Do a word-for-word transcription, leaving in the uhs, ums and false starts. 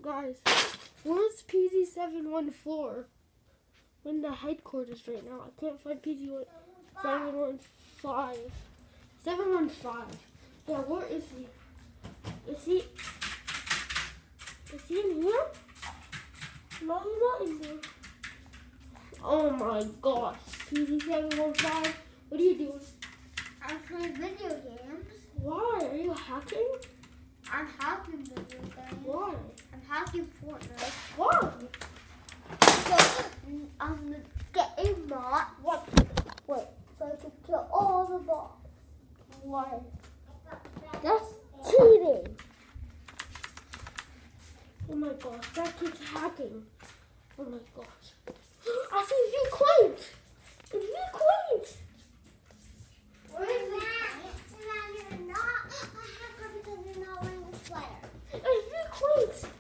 Guys, where's P Z seven one four? We're in the headquarters right now. I can't find P Z seven one five. seven one five. Yeah, where is he? Is he? Is he in here? No, he's not in here. Oh my gosh. P Z seven one five, what are you doing? I'm playing video games. Why? Are you hacking? I'm hacking video games. Why? I'm hacking Fortnite. Why? So, I'm getting bot. What? Wait, so I can kill all the bots. Why? That's cheating. Oh my gosh, that kid's hacking. Oh my gosh. I see V-Coins. It's V-Coins. Where is that? You're not a hacker because you're not wearing the sweater. It's V-Coins.